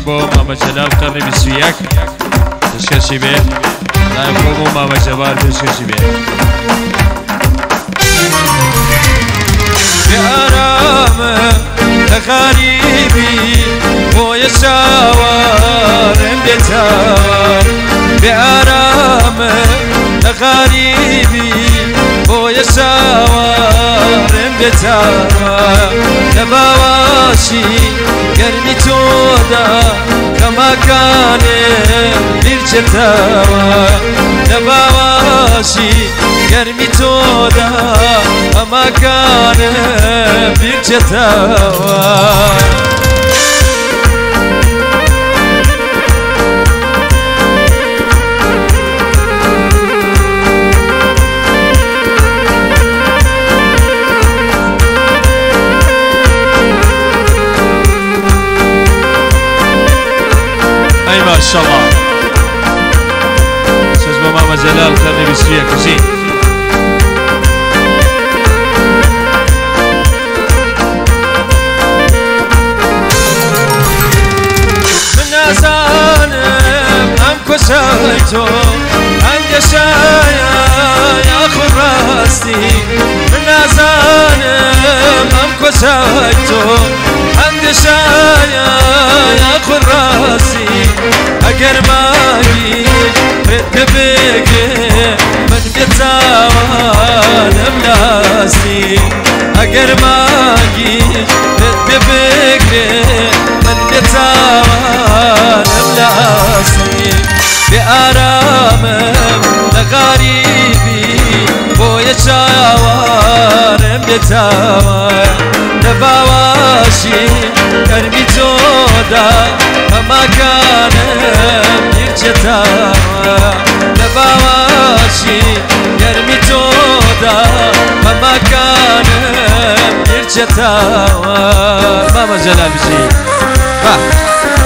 بو ماما جلال قرني بسوياك تشكشي بيه لا يقوموا ماما جبار تشكشي بيه بأرامة لغريبي ويساوار بيتاوار بأرامة لغريبي ويساوار بيتاوار نبواشي قرني تودا كما كان برجتاوار نبواشي قرني تودا كما كان برجتاوار اي ما شاء الله استاذ ماما جلال قرني بسوياك زين كسيتو عند شايا يا خراستي من زانم ام كسيتو عند شايا يا خراستي اگر ماجي بتبقى من بتزاوان بلاستي اگر ماجي بتبقى من بتزاوان بلاستي بأرامم لغريبي بويا شاوارم بتاوار نبواشي كرمي تودا كما كانم يرجتاوار نبواشي كرمي تودا كما كانم يرجتاوار ماما جلال بشي